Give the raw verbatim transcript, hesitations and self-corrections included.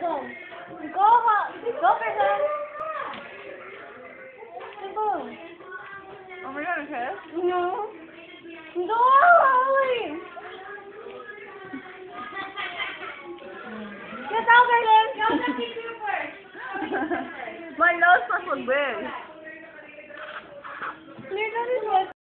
Go. Go, go for him. Go. Are we gonna kiss? No. Go, Holly. Get out of there. My nose must look big. You're gonna